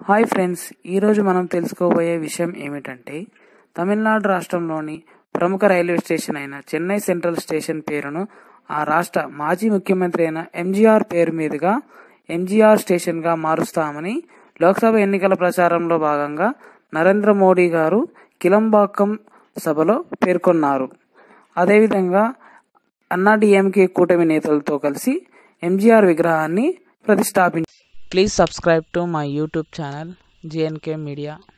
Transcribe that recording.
Hi friends, ఈరోజు మనం తెలుసుకోబోయే విషయం ఏమిటంటే తమిళనాడు రాష్ట్రంలోని ప్రముఖ రైల్వే స్టేషన్ అయిన చెన్నై సెంట్రల్ స్టేషన్ పేరును ఆ రాష్ట్ర మాజీ ముఖ్యమంత్రి అయిన ఎంజీఆర్ పేరు మీదుగా ఎంజీఆర్ స్టేషన్గా మారుస్తామని లోక్సభ ఎన్నికల ప్రచారంలో భాగంగా నరేంద్ర మోడీ గారు కిలంబాక్కం సభలో పేర్కొన్నారు. అదేవిధంగా అన్నాడీఎంకే కూటమి నేతలతో కలిసి ఎంజీఆర్ విగ్రహాన్ని ప్రతిష్టాపించారు. Please subscribe to my YouTube channel GNK Media.